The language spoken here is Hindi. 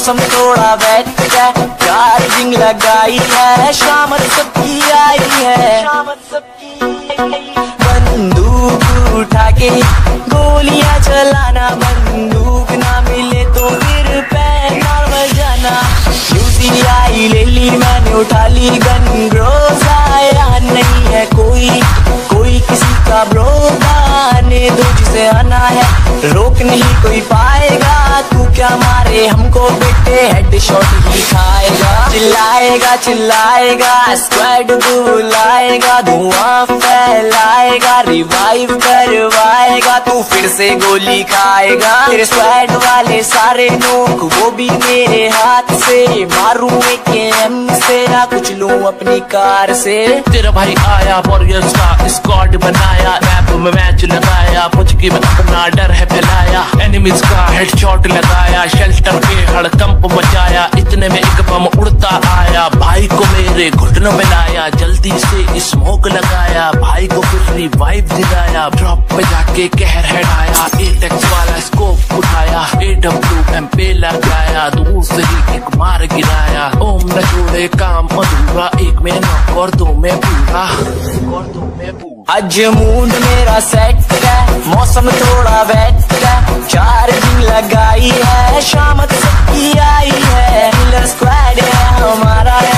मौसम थोड़ा वेट है, चार्जिंग लगाई है, शाम सबकी आई है। बंदूक उठा के गोलियां चलाना, बंदूक ना मिले तो फिर पैना बजाना। यूसी आई ले ली मैंने, उठा ली गन, रोज आया नहीं है कोई किसी का ब्रो, आने दो जिसे आना है, रोक नहीं कोई पाएगा। तू क्या मारे हमको बेटे, हेडशॉट ही खाएगा। चिल्लाएगा स्क्वाड बुलाएगा, धुआं फैलाएगा, रिवाइव करवाएगा। तू फिर से गोली खाएगा, तेरे स्क्वाड वाले सारे नोक, वो भी मेरे हाथ से। मारूं एक एम से, ना कुछ लूं अपनी कार से। तेरा भाई आया वॉरियर्स का स्क्वाड बनाया, रैप में मैच लगाया, मुझ की में अपना डर है फैलाया। एनिमीज का हेडशॉट लगाया, शेल्टर पे हड़कंप मचाया, इतने में एक बम उड़ता आया, भाई को मेरे घुटनों में लाया। जल्दी से स्मोक लगाया, भाई को फिर रिवाइव दिलाया, ड्रॉप पे जाके कहर हेडाया। एटेक्स वाला स्कोप उठाया, AWM पे लगाया, दूर से ही एक मार गिराया। ओम न छोड़े काम अधूरा, एक में नॉक और दो में पूरा। आज मूड मेरा सेट है, मौसम थोड़ा वेट है, चार्जिंग लगाई है, शाम सबकी आई है। किलर स्क्वाड है हमारा।